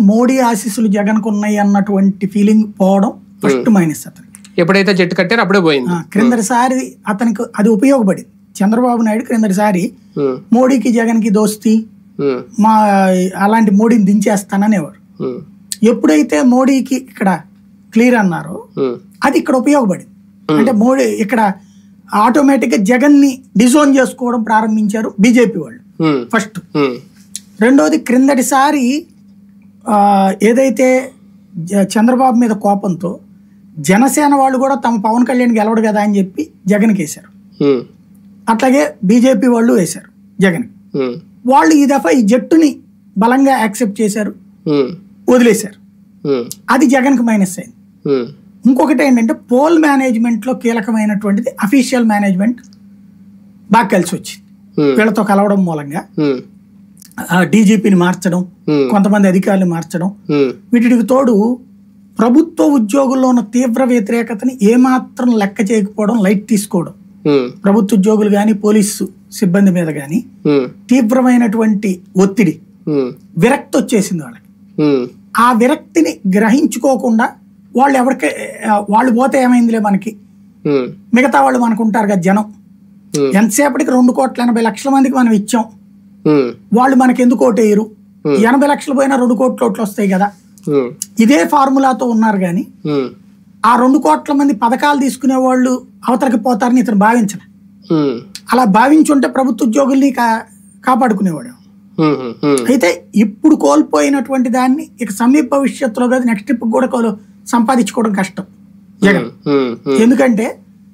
మోడీ ఆశీస్సులు జగన్కు ఉన్నాయి అన్నటువంటి ఫీలింగ్ పోవడం ఫస్ట్ మైనస్ అతనికి. ఎప్పుడైతే జట్టు కట్టారో అప్పుడే పోయింది. క్రిందటిసారి అతనికి అది ఉపయోగపడింది. చంద్రబాబు నాయుడు క్రిందటిసారి మోడీకి జగన్కి దోస్తీ మా అలాంటి మోడీని దించేస్తాననేవారు. ఎప్పుడైతే మోడీకి ఇక్కడ క్లియర్ అన్నారో అది ఇక్కడ ఉపయోగపడింది. అంటే మోడీ ఇక్కడ ఆటోమేటిక్ గా జగన్ ని డిజోన్ చేసుకోవడం ప్రారంభించారు బీజేపీ వాళ్ళు ఫస్ట్. రెండోది క్రిందటిసారి ఏదైతే చంద్రబాబు మీద కోపంతో జనసేన వాళ్ళు కూడా తమ పవన్ కళ్యాణ్ గెలవడు కదా అని చెప్పి జగన్కి వేశారు. అట్లాగే బీజేపీ వాళ్ళు వేశారు జగన్. వాళ్ళు ఈ దఫా ఈ జట్టుని బలంగా యాక్సెప్ట్ చేశారు, వదిలేశారు. అది జగన్కి మైనస్ అయింది. ఇంకొకటి ఏంటంటే పోల్ మేనేజ్మెంట్ లో కీలకమైనటువంటిది అఫీషియల్ మేనేజ్మెంట్ బాగా కలిసి వచ్చింది. వీళ్ళతో కలవడం మూలంగా డీజీపీని మార్చడం, కొంతమంది అధికారులు మార్చడం, వీటికి తోడు ప్రభుత్వ ఉద్యోగుల్లో ఉన్న తీవ్ర వ్యతిరేకతని ఏమాత్రం లెక్క చేయకపోవడం, లైట్ తీసుకోవడం, ప్రభుత్వ ఉద్యోగులు గాని పోలీసు సిబ్బంది మీద గాని తీవ్రమైనటువంటి ఒత్తిడి, విరక్తి వచ్చేసింది వాళ్ళకి. ఆ విరక్తిని గ్రహించుకోకుండా వాళ్ళు పోతే ఏమైందిలే మనకి, మిగతా వాళ్ళు మనకు ఉంటారు కదా జనం, ఎంతసేపటికి 2,80,00,000 మందికి మనం ఇచ్చాం, వాళ్ళు మనకి ఎందుకు ఓటేయరు, 80 లక్షలు పోయినా 2 కోట్ల ఓట్లు వస్తాయి కదా, ఇదే ఫార్ములాతో ఉన్నారు. కానీ ఆ 2 కోట్ల మంది పథకాలు తీసుకునే వాళ్ళు అవతలకి పోతారని ఇతను భావించలే. అలా భావించుంటే ప్రభుత్వ ఉద్యోగుల్ని కాపాడుకునేవాడు. అయితే ఇప్పుడు కోల్పోయినటువంటి దాన్ని ఇక సమీప భవిష్యత్తులో కాదు నెక్స్ట్ ట్రిప్ కూడా సంపాదించుకోవడం కష్టం జగన్. ఎందుకంటే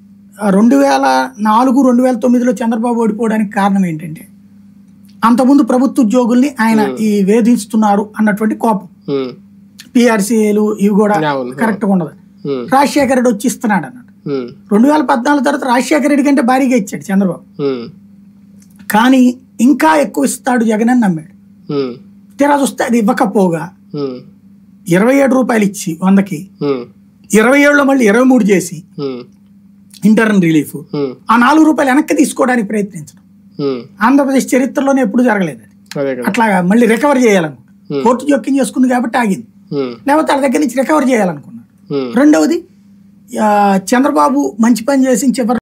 2004-2009లో చంద్రబాబు ఓడిపోవడానికి కారణం ఏంటంటే అంతకుముందు ప్రభుత్వ ఉద్యోగుల్ని ఆయన ఈ వేధిస్తున్నారు అన్నటువంటి కోపం, పిఆర్సీలు ఇవి కూడా కరెక్ట్ గా ఉండదు. రాజశేఖర రెడ్డి వచ్చి ఇస్తున్నాడు అన్నాడు. 2014 తర్వాత రాజశేఖర రెడ్డి కంటే భారీగా ఇచ్చాడు చంద్రబాబు, కానీ ఇంకా ఎక్కువ ఇస్తాడు జగన్ అని నమ్మాడు. తీరా చూస్తే అది ఇవ్వకపోగా 27 రూపాయలు ఇచ్చి 100కి 27లో మళ్ళీ 23 చేసి ఇంటర్న్ రిలీఫ్, ఆ 4 రూపాయలు వెనక్కి తీసుకోవడానికి ప్రయత్నించడం ఆంధ్రప్రదేశ్ చరిత్రలోనే ఎప్పుడు జరగలేదు. అట్లా మళ్ళీ రికవర్ చేయాలనుకున్నారు, కోర్టు జోక్యం చేసుకుంది కాబట్టి ఆగింది, లేకపోతే వాళ్ళ దగ్గర నుంచి రికవర్ చేయాలనుకున్నారు. రెండవది చంద్రబాబు మంచి పని చేసి చివరి